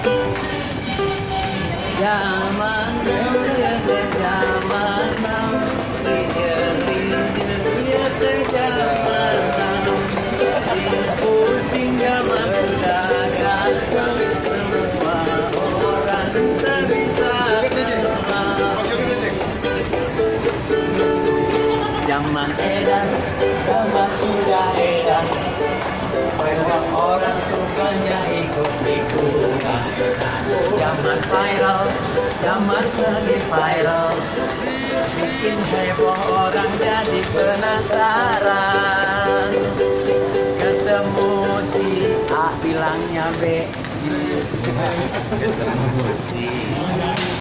Zaman now, zaman now, zaman now. Pusing zaman sudah datang, semua orang tak bisa tenang. Zaman edan, zaman sudah edan. Banyak orang sukanya ikut-ikutan. Zaman viral, zaman lagi viral. Bikin heboh orang jadi penasaran. Ketemu si A bilangnya B. Ketemu si